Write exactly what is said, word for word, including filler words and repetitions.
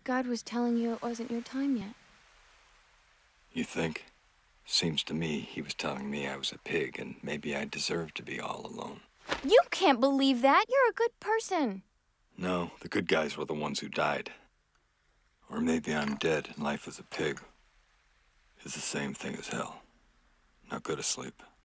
God was telling you it wasn't your time yet. You think? Seems to me he was telling me I was a pig and maybe I deserved to be all alone. You can't believe that. You're a good person. No, the good guys were the ones who died. Or maybe I'm dead and life as a pig is the same thing as hell. Now go to sleep.